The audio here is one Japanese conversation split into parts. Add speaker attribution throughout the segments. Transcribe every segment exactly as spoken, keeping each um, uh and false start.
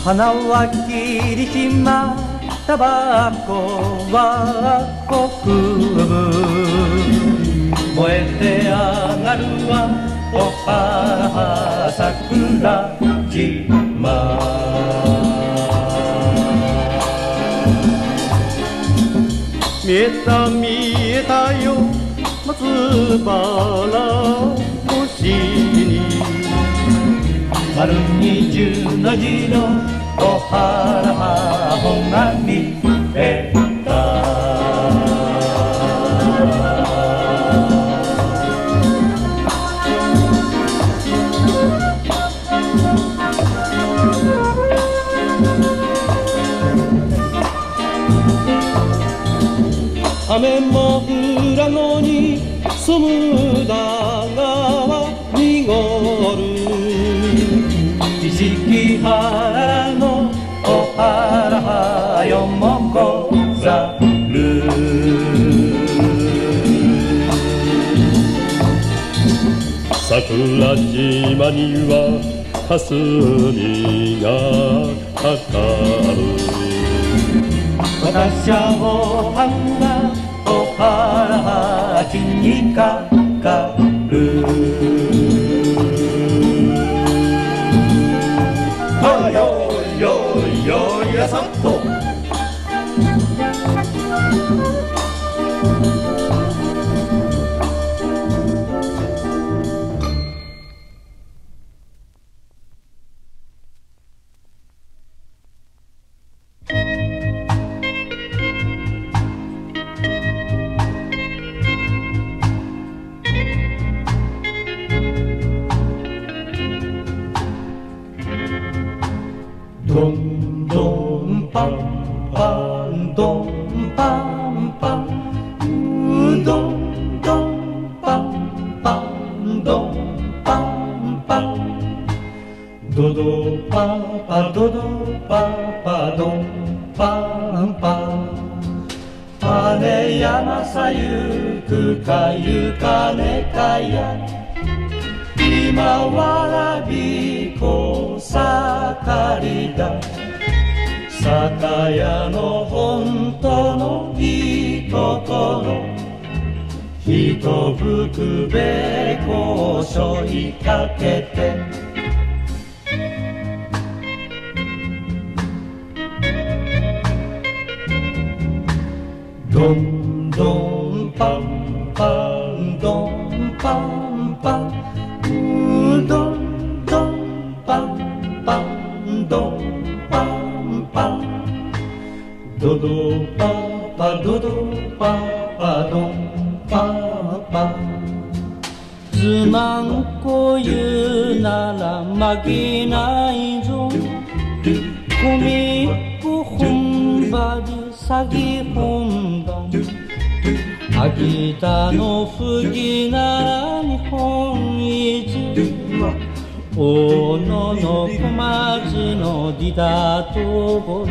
Speaker 1: 花は霧島、タバコは国分。燃えて上がるはおは桜島。見えた見えたよ松原星に、丸二十の字のおはらほが見えた。雨も降らのに染むだ川濁る、意識原のおはらよもこざる。
Speaker 2: 桜島には霞がかかる。
Speaker 1: 私はおはんがおはらちにかかる。はよいよいよいやさっと。どんどんパンパンどんパンパン、うどんどんパンパンどんパンパン、ドドパパドドパパどんパンパン。羽山さゆくかゆかねかや、今わらびこ盛りだ。酒屋の本当のいいところ、ひとふくべこしょいかけて、どんどんパンパンどんパンパン、うどんどんパンパンどんパンパン、ドドパパドドパパドンパパン。つまんこ言うなら負けないぞ、コミック本場で詐欺本場、秋田の藤なら日本一、大野の小松のディダとゴロ、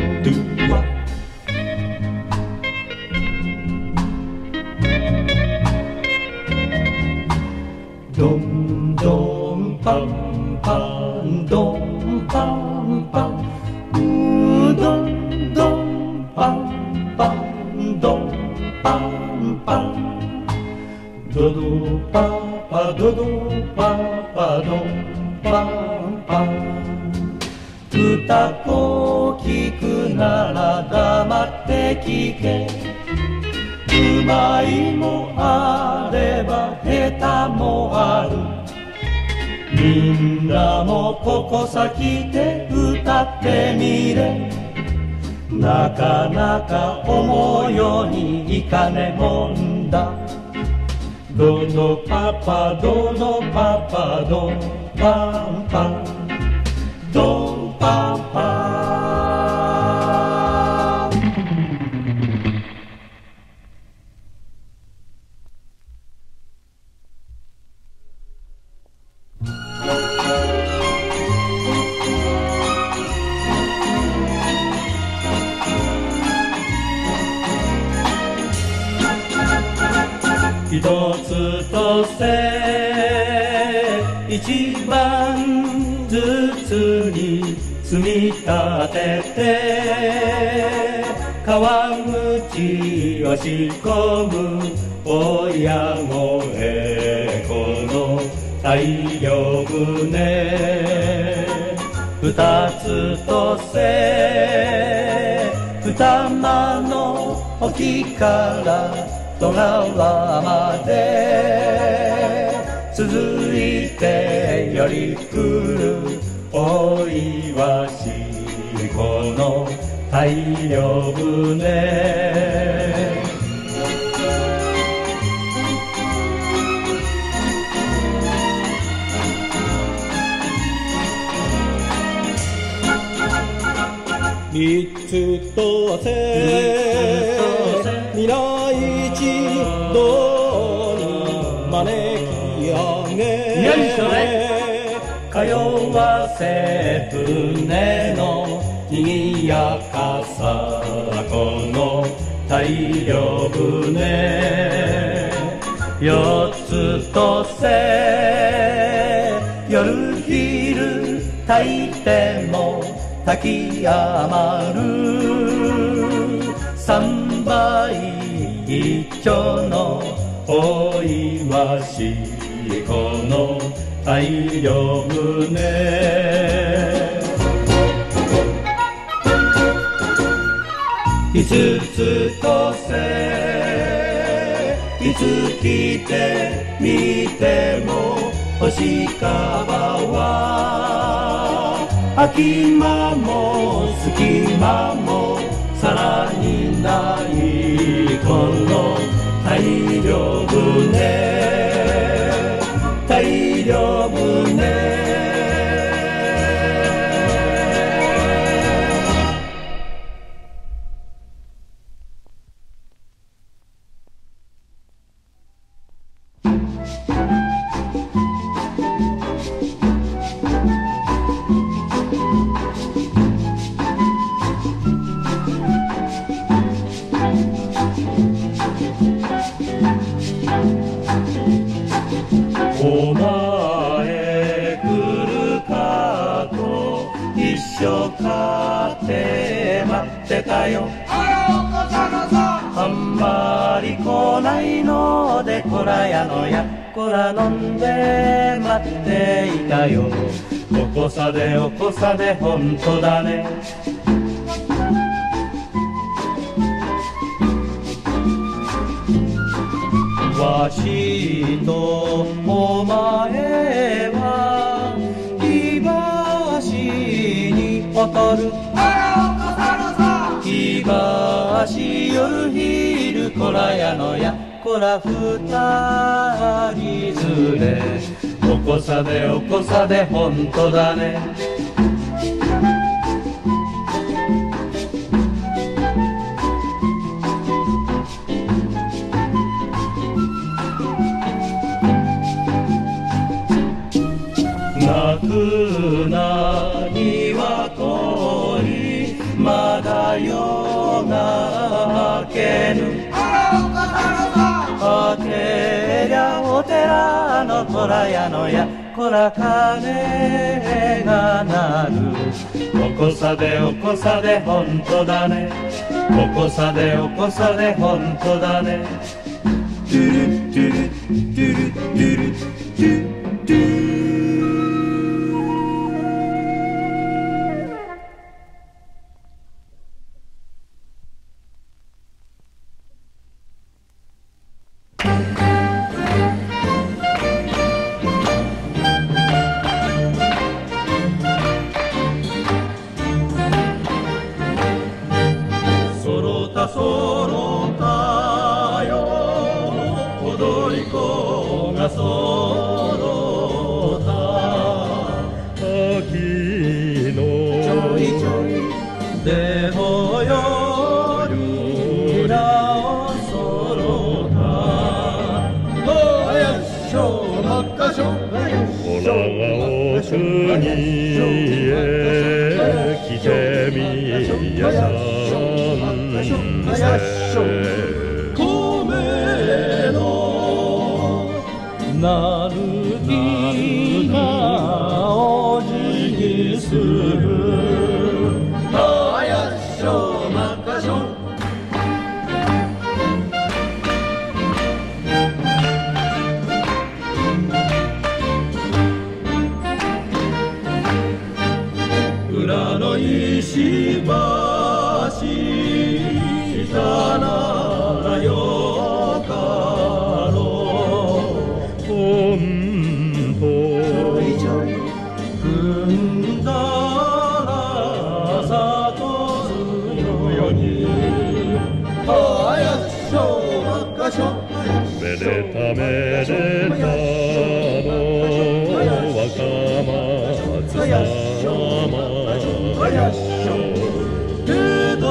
Speaker 1: どんどんパンパンどんパンパン、うどんどんパンパンどんパンパン、ドドパパドドパパドンパンパン。歌を聞くなら黙って聞け、うまいもあれば下手もある、みんなもここさ来て歌ってみれ、なかなか思うようにいかねもんだ。ドドパパドドパパドンパンパンドンパンパン。一つとせ一番ずつに積み立てて川口を仕込む親子へこの大漁船二つとせ二間の沖から戸川まで続いてより来る大岩しこの大漁船
Speaker 2: 三つとせ皆一同に招き上げ
Speaker 1: よいしょね通わせ船のにぎやかさこの大漁船四つとせ夜昼炊いても炊き余る三杯一丁の大岩しこの大漁船五つとせいつ来てみても星川は空き間も隙間もさらにないこの大漁船大漁船お前来るかと一生かって待ってたよあんまり来ないのでこらやのやこら飲んで待っていたよおこさでおこさでほんとだねわしとお前は東に渡る東夜昼こらやのやこら二人連れおこさでおこさでほんとだね泣くな鶏まだ夜が明けぬ明けりゃお寺のこらやのやこら鐘が鳴るおこさでおこさでほんとだねおこさでおこさでほんとだねトゥルトゥルトゥルトゥルトゥトゥなる木がお辞儀するあやっしょまかしょ裏の石橋下ならよかろう
Speaker 2: ほんと
Speaker 1: 踏んだら里強にあやっしょまかしょ
Speaker 2: めでためでたの若松さま
Speaker 1: あやっしょ枝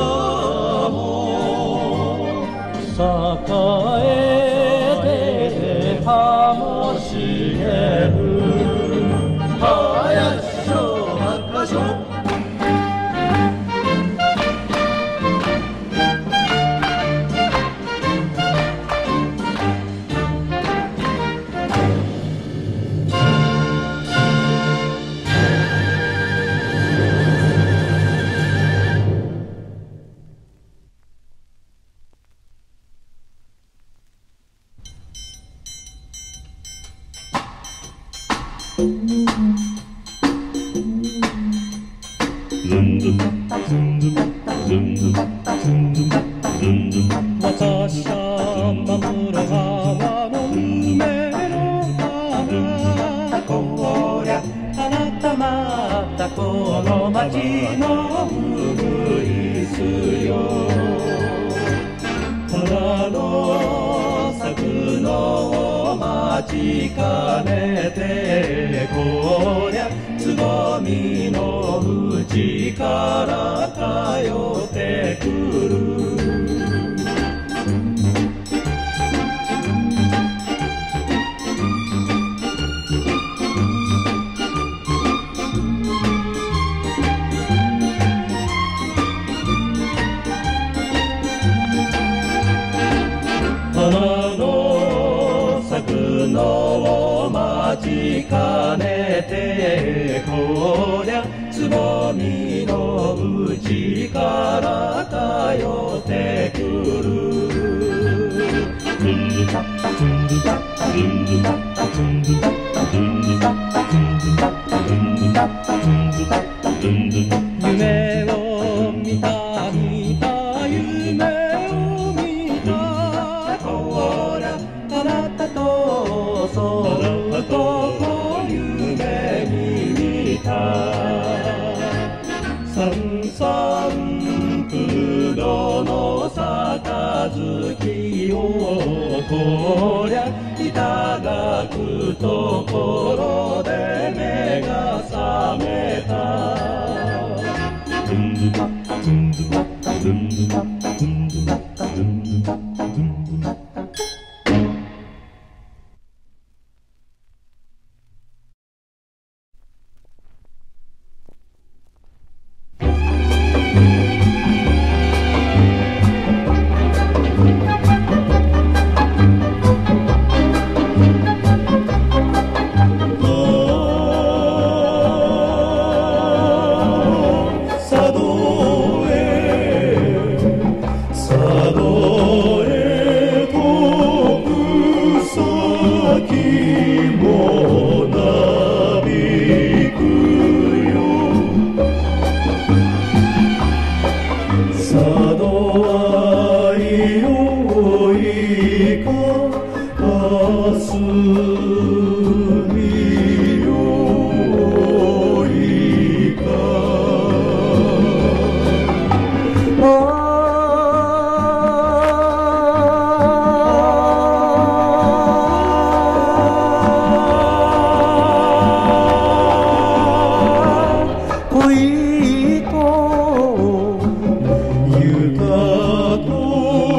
Speaker 1: も栄えて葉も茂るあやっしょまかしょ
Speaker 2: ズンズンズンズンズンズンズンズンズン
Speaker 1: 私は守る川の梅の花こりゃあなたまたこの街のウグイスよただの咲くのを待ちかねてこりゃつぼみの内から通ってくる花の咲くのを待ちかねてこりゃつぼみの内から通ってくる夢を見た見た夢を見たこりゃあなたとそっと夢に見た三三九度の杯をこりゃいただくところで目が覚めた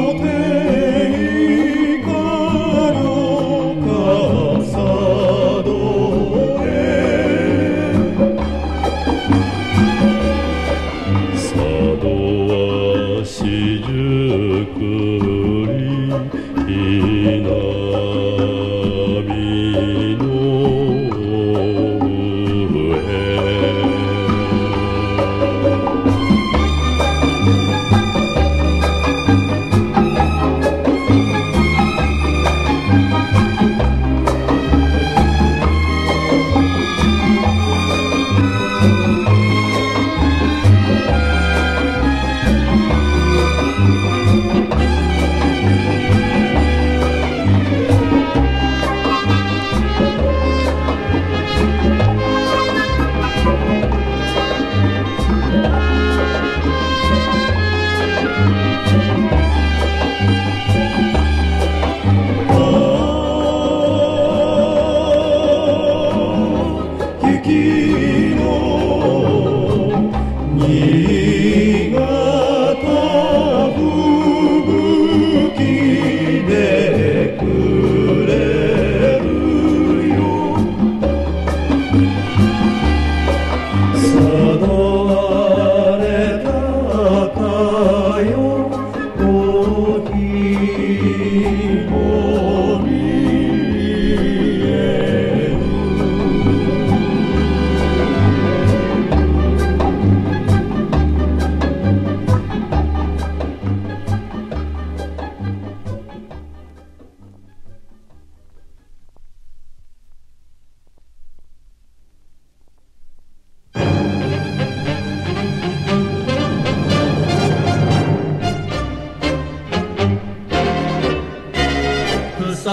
Speaker 2: さど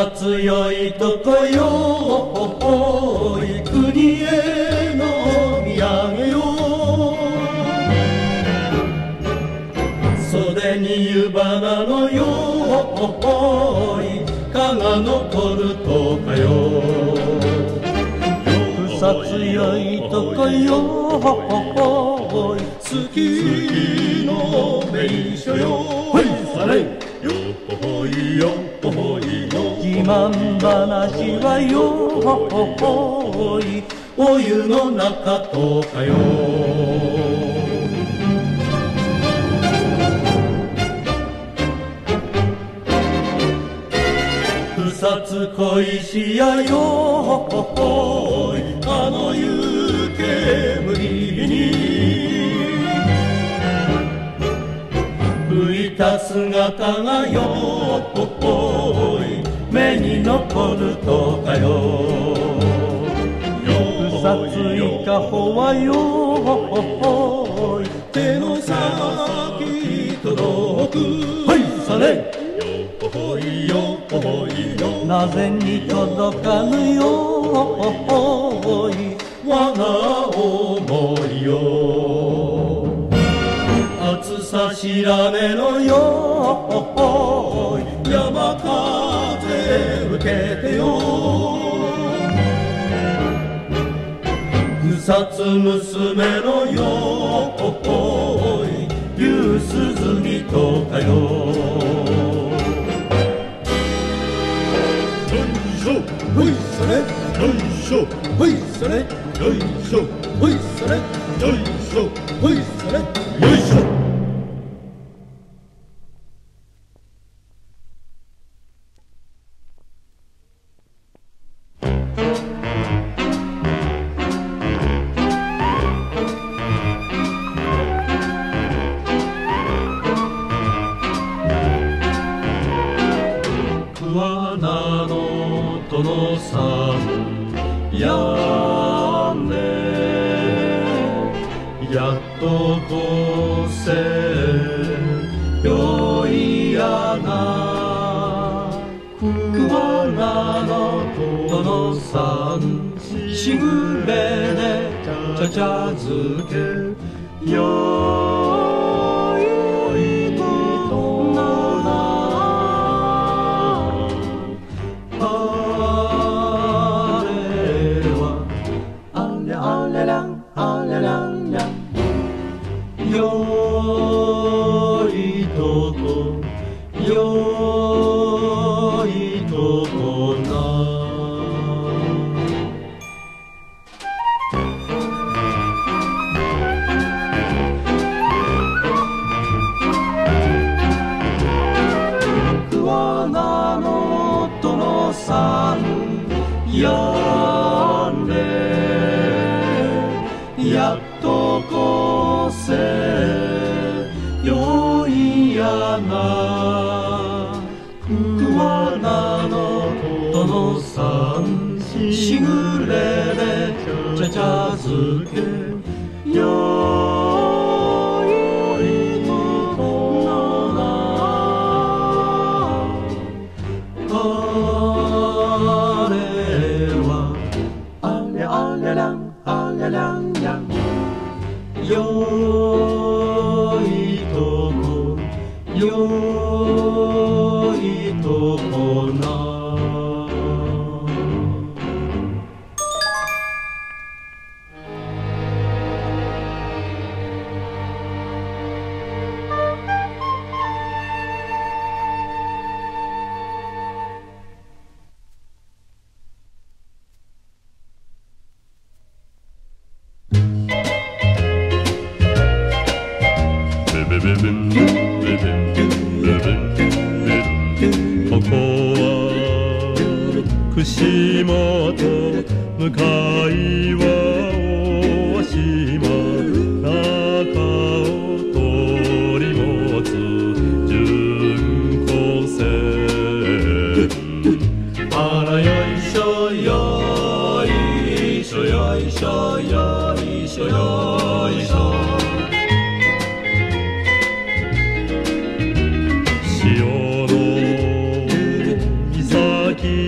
Speaker 1: さ強いとこよい国への土産よ袖に湯花のよい蚊が残るとかよ草強いとこよ好きの名所よはいされよほいよほいよ自慢話はよほいお湯の中とかよ草津小石やよあの湯煙に浮いた姿がよ目に残るとかよ草津いかほはよ手の先届くはいされほいよほいよなぜに届かぬよ我が思いよ暑さ知らねのよ山風受けてよ草津娘のよ夕涼みとかよほいそれよいしょほいそれよいしょほいそれよいしょほいそれよいしょ桑名の殿さんやんねやっとこせよいやな桑名の殿さんしぐれでちゃちゃ漬けよいとなよいとこよいとこな桑名の殿さんやんれやっとこせよいやな桑名の殿さんしぐれでちゃちゃ漬けよいとなあれはあれあれらんあれらんやんよいとこよいとこな
Speaker 2: ここは串本向かいは大島中を取り持つ巡行船
Speaker 1: あらよいしょよいしょよいしょよいしょよいしょ
Speaker 2: 潮の岬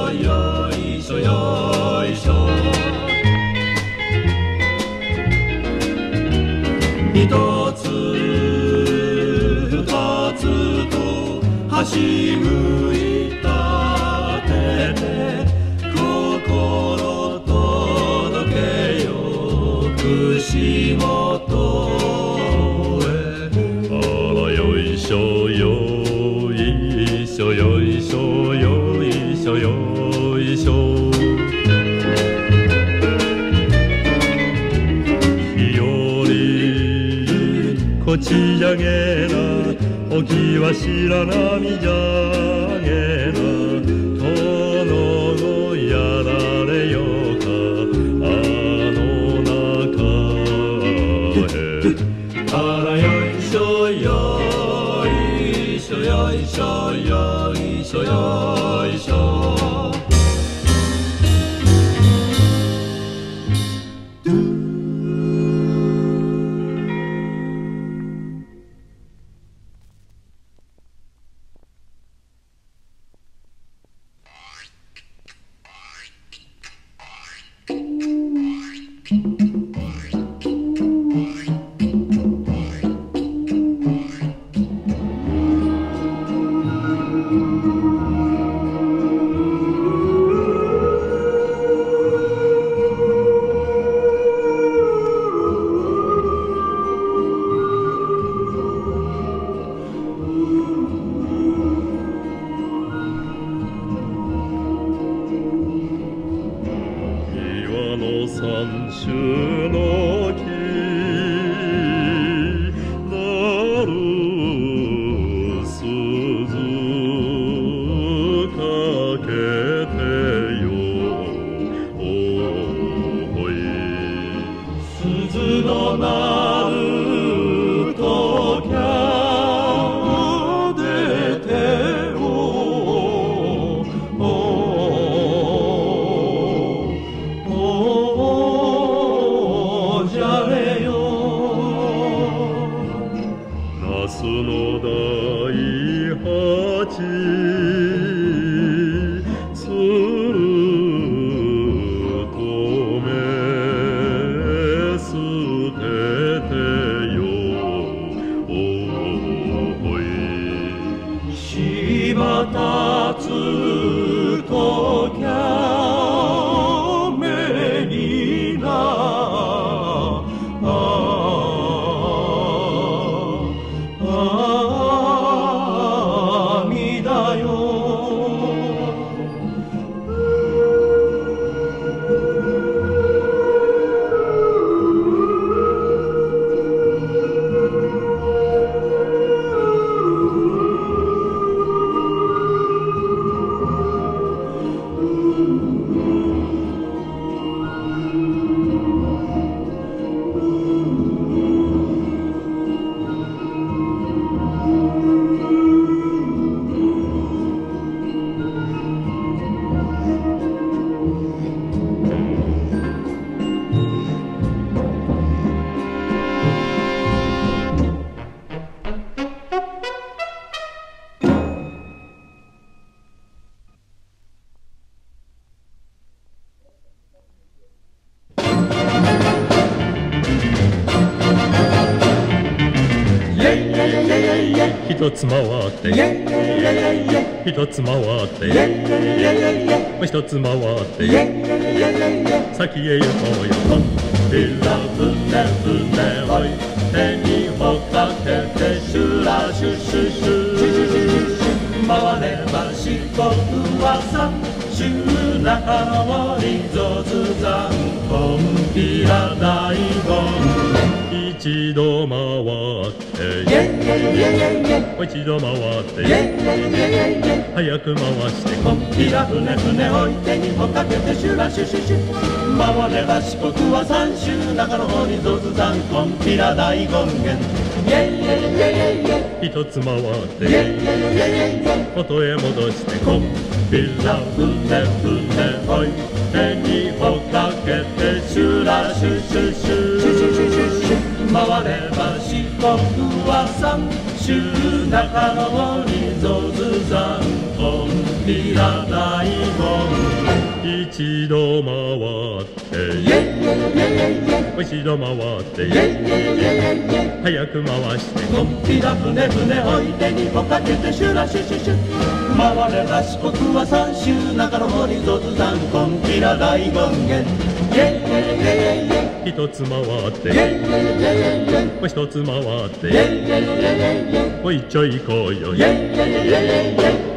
Speaker 1: よいしょよいしょ。一つ二つと橋向いたてて心届けよ串本へ。
Speaker 2: あらよいしょよいしょよいしょよいしょよいしょ。こち上げな、おきは白波じゃげな、殿のやられよか、あの中へ。
Speaker 1: あらよいしょよいしょよいしょよいしょよいしょ。
Speaker 2: 三種の木なる鈴かけてよおい。
Speaker 1: 鈴の鳴るときゃ出てお
Speaker 2: その第八つるとめ捨ててよおい。
Speaker 1: 柴立つときゃ目にな
Speaker 2: 一つ回って一つ回って一つ回って先へ行こうよ。
Speaker 1: ビラ船船おい手にほかけてシュラシュシュシュ回れば四国は三州中の森上手山こんぴら大根。
Speaker 2: 一度回って一度回って早く回して
Speaker 1: こんぴら船船おい手にほかけてシュラシュシュシュ回れば四国は三州中の森上手山こんぴら大権現。
Speaker 2: 一つ回って元へ戻して
Speaker 1: こんぴら船船おい手にほかけてシュラシュシュシュ回れば四国は三州中の森上手山こんぴら大根
Speaker 2: 一度回って
Speaker 1: イェイイェイイェイイェイ
Speaker 2: 一度回って
Speaker 1: イェイイェイイェイイェイ
Speaker 2: 早く回して
Speaker 1: こんぴら船船おいでにこかけてシュラシュシュシュ回れば四国は三州中の森突山こんぴら大権現イェイイェイイェイイェイイェイ
Speaker 2: 一つ回って
Speaker 1: イェイイェイイェイイェイ
Speaker 2: 一つ回って
Speaker 1: イェイイェイイェイイェイイェイ
Speaker 2: おいちょいこうよ
Speaker 1: イェイイェイイェイイェイイェイ